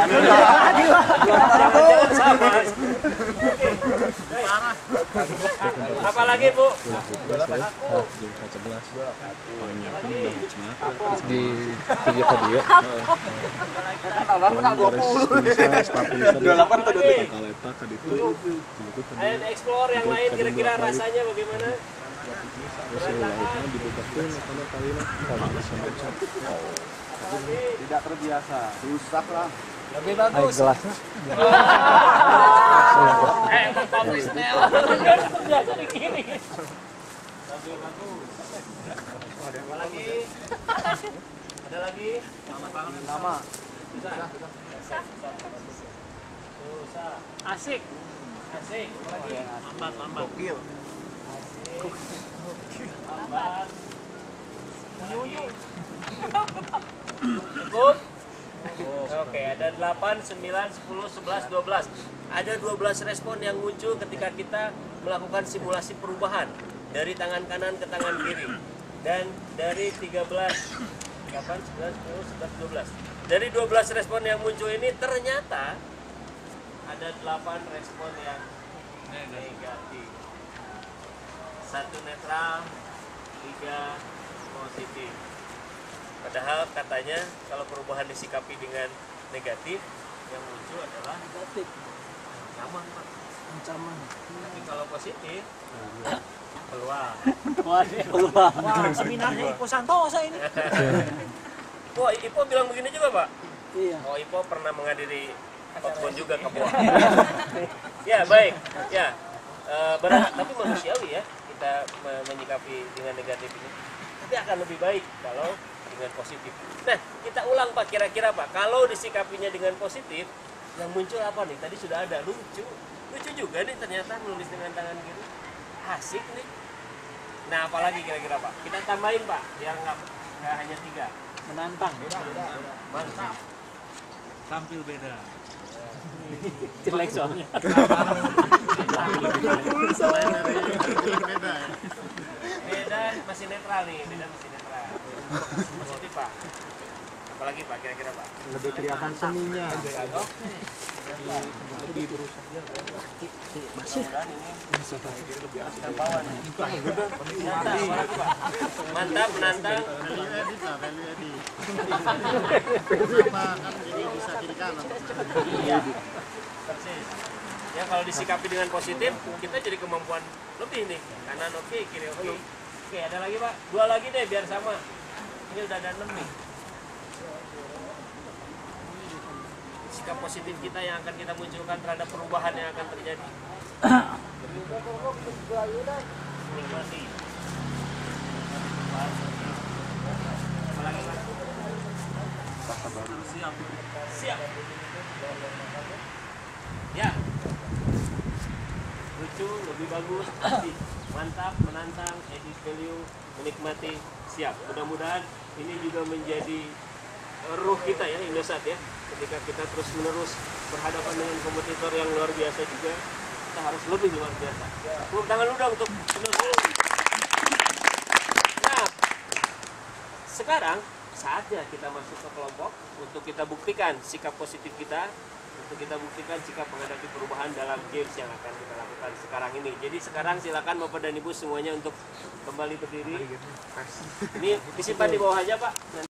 Jangan sama. Apalagi Bu? Di video video. Ayo explore yang lain kira-kira rasanya bagaimana? Tidak terbiasa. Rusak lah. Lebih bagus. Gelasnya. Publish Neo. Terbiasa di kiri. Lebih bagus. Ada lagi? Ada lagi? Nama. Susah. Asik. Asik. Lagi. Lambat. Gokil. Lambat. Cukup? Oke, ada 8, 9, 10, 11, 12. Ada 12 respon yang muncul ketika kita melakukan simulasi perubahan dari tangan kanan ke tangan kiri. Dan dari 13, 8, 9, 10, 11, 12. Dari 12 respon yang muncul ini ternyata ada 8 respon yang negatif. 1 netral, 3 positif. Padahal katanya kalau perubahan disikapi dengan negatif, yang muncul adalah negatif. Ancaman, Pak. Ancaman. Tapi kalau positif, peluang. Peluang. Wah, seminarnya Ipo Santosa ini. Wah, Ipo bilang begini juga, Pak? Iya. Oh, Ipo pernah menghadiri outbound juga ke bawah. Ya, baik. Ya, berat, tapi manusiawi ya kita menyikapi dengan negatif ini. Tapi akan lebih baik kalau dengan positif. Nah, kita ulang Pak, kira-kira Pak, kalau disikapinya dengan positif, yang muncul apa nih? Tadi sudah ada, lucu juga nih ternyata menulis dengan tangan kiri. Asik nih. Nah, apalagi kira-kira Pak? Kita tambahin Pak, yang nggak hanya 3. Menantang. Mantap. Tampil beda. Jelek soalnya. Beda masih netral nih, beda masih netral. Positif Pak. Apalagi Pak, kira-kira Pak? Lebih kelihatan seninya. Masih. Mantap, menantang. Iya, persis. Ya kalau disikapi dengan positif, kita jadi kemampuan lebih nih. Kanan oke, kiri oke. Oke, ada lagi Pak? 2 lagi deh biar sama. Ini udah ada 6 nih. Sikap positif kita yang akan kita munculkan terhadap perubahan yang akan terjadi. Nikmati. Apalagi Pak? Siap. Ya. Lucu, lebih bagus, mantap, menantang, edit value, menikmati, siap. Mudah-mudahan ini juga menjadi ruh kita ya, Indosat ya. Ketika kita terus-menerus berhadapan dengan kompetitor yang luar biasa juga, kita harus lebih luar biasa. Tepuk tangan dulu dong untuk Indosat. Nah, sekarang saatnya kita masuk ke kelompok untuk kita buktikan sikap positif kita, untuk kita buktikan sikap menghadapi perubahan dalam games yang akan kita lakukan sekarang ini. Jadi sekarang silakan Bapak dan Ibu semuanya untuk kembali berdiri. Ini disimpan di bawah aja Pak.